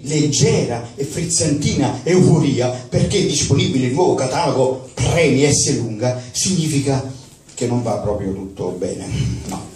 leggera e frizzantina euforia perché è disponibile il nuovo catalogo Premi S lunga, significa che non va proprio tutto bene. No.